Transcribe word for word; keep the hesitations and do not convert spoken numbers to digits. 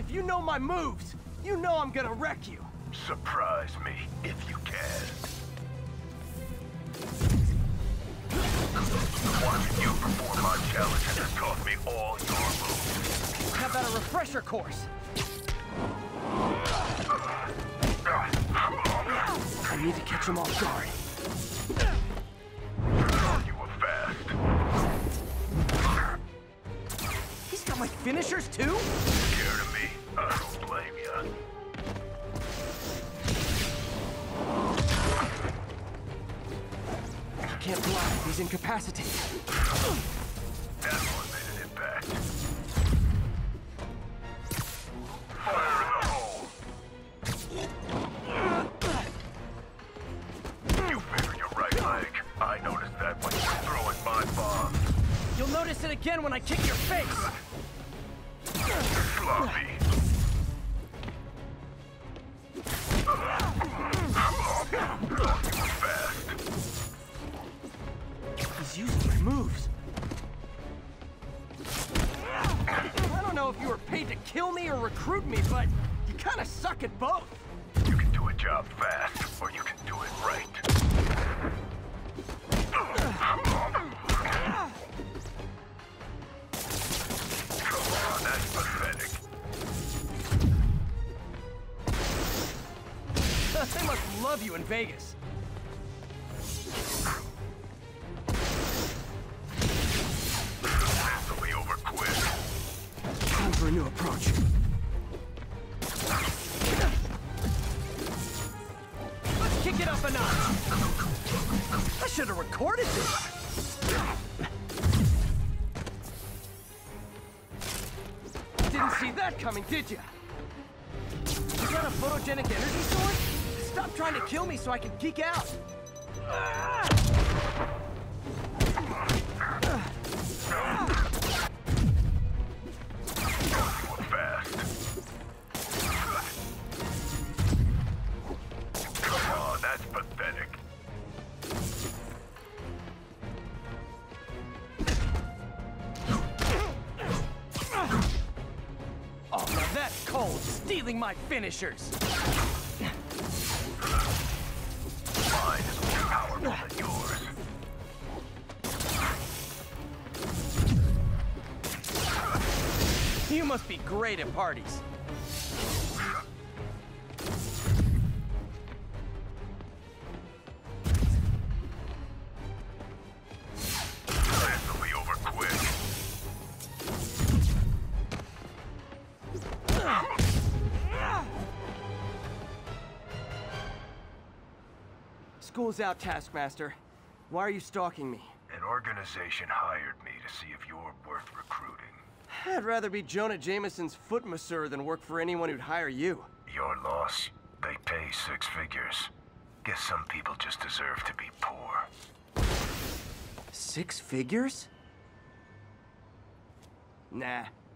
If you know my moves, you know I'm gonna wreck you. Surprise me, if you can. Watching you perform my challenges has taught me all your moves. How about a refresher course? I need to catch him off guard. You were fast. He's got my finishers too? Scared of me? I don't blame you. I can't block. He's incapacitated. That one made an impact. Fire in the hole. You figured your right leg. I noticed that when you were throwing my bomb. You'll notice it again when I kick your face. Sloppy. Fast. He's using my moves. I don't know if you were paid to kill me or recruit me, but you kind of suck at both. You can do a job fast, or you can do it right. Come on, that's pathetic. They must love you in Vegas. This'll be over quick. Time for a new approach. Let's kick it up a notch. I should have recorded this. Didn't see that coming, did you? You got a photogenic energy sword? Stop trying to kill me so I can geek out. Fast. Come on, that's pathetic. Oh, now that's cold, stealing my finishers. Mine is more powerful than yours. You must be great at parties. This'll be over quick. School's out, Taskmaster. Why are you stalking me? An organization hired me to see if you're worth recruiting. I'd rather be Jonah Jameson's foot masseur than work for anyone who'd hire you. Your loss. They pay six figures. Guess some people just deserve to be poor. Six figures? Nah,